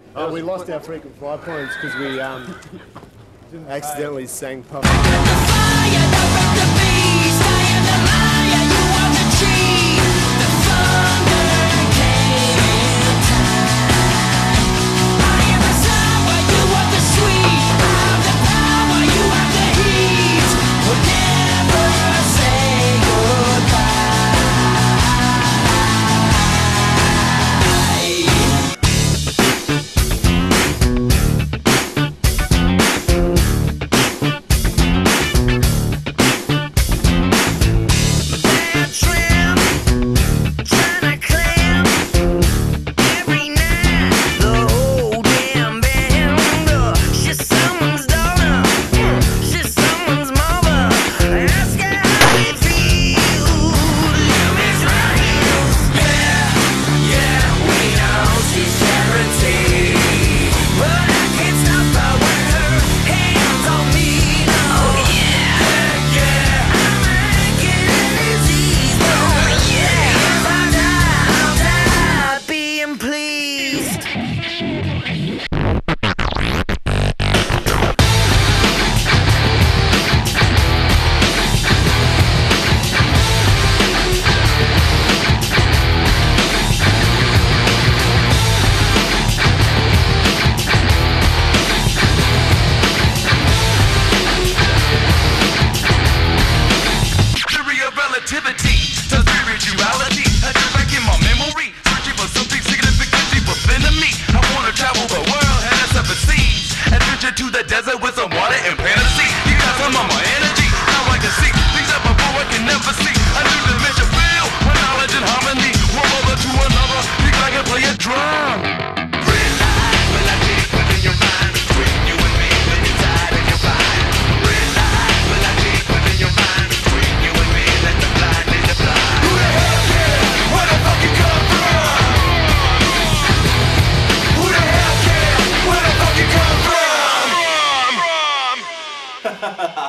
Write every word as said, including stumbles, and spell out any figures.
Oh, we lost our frequent flyer points because we um, accidentally sang Puff. To the desert with some water and fantasy. You got some of my energy. I like to see things up before I can never see. A new dimension feel with knowledge and harmony. One mother to another, you gotta play a drum. Red light, melodic within your mind. Between you and me, when you're tired and you're fine. Red light, melodic within your mind. Between you and me, let the blind lead the blind. Who the hell cares where the fuck you come from? Who the hell cares where the fuck you come from? Ha ha ha.